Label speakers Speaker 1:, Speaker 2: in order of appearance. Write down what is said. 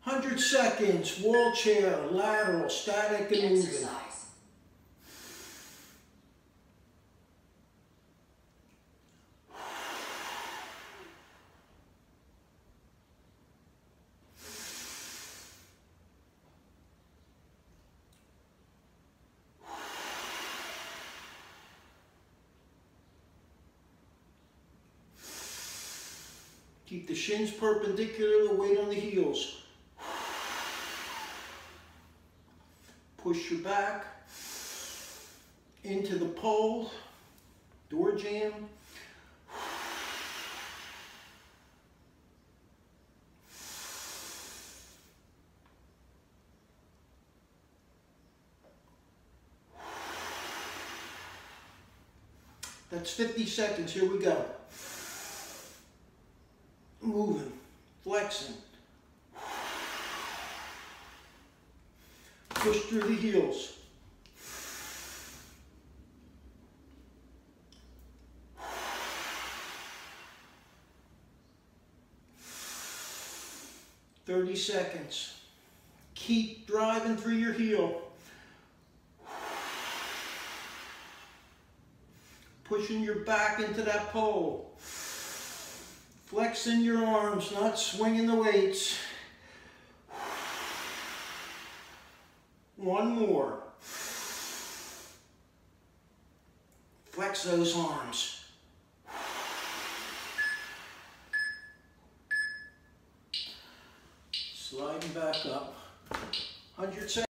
Speaker 1: 100 seconds, wall chair, lateral, static and moving.
Speaker 2: Exercise.
Speaker 1: Keep the shins perpendicular, the weight on the heels. Push your back into the pole, door jam. That's 50 seconds, here we go. Moving, flexing. Push through the heels. "30 seconds. Keep driving through your heel. Pushing your back into that pole. Flexing your arms, not swinging the weights. One more. Flex those arms. Sliding back up. 100 seconds.